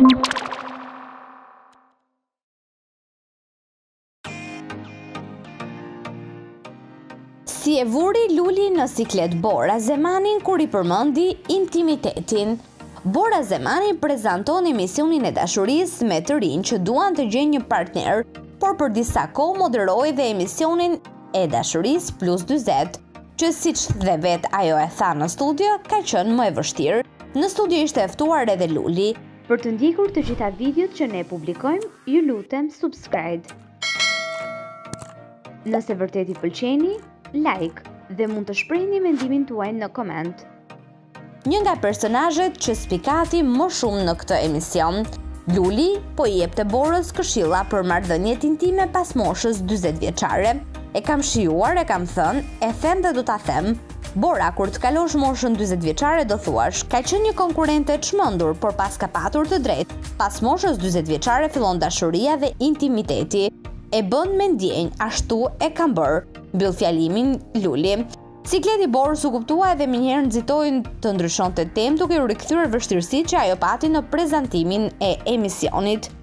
Si e vuri Luli në siklet Bora Zemanin kur i përmendi intimitetin. Bora Zemani prezanton emisionin e dashurisë me të rinj që duan të gjejnë një partner, por për disa kohë moderoi dhe emisionin e dashurisë plus 40, që siç dhe vet ajo e tha në studio, ka qenë më e vështirë. Në studio ishte e ftuar edhe Luli. Për të ndjekur të gjitha videot që ne publikojmë, ju lutem subscribe. Nëse vërtet i pëlqeni, like dhe mund të shprehni mendimin tuaj në koment. Një nga personazhet që spikati më shumë në këtë emision, Luli po i jepte Borës këshilla për marrëdhëniet intime pas moshës 40 vjeçare. E kam shijuar, e kam thënë, e them dhe do ta them. Bora, kur të kalosh moshën 40 vjeçare do thuash, ka qenë një konkurrente e çmendur, por pas ka patur të drejtë. Pas moshës 40 vjeçare fillon dashuria dhe intimiteti. E bën me ndjenjë, ashtu e kam bërë, mbyll fjalimin Luli. Sikleti Borës u kuptua edhe minjherë nxitoi të ndryshonte temë duke u rikthyer vështirësitë që ajo pati në prezantimin e emisionit.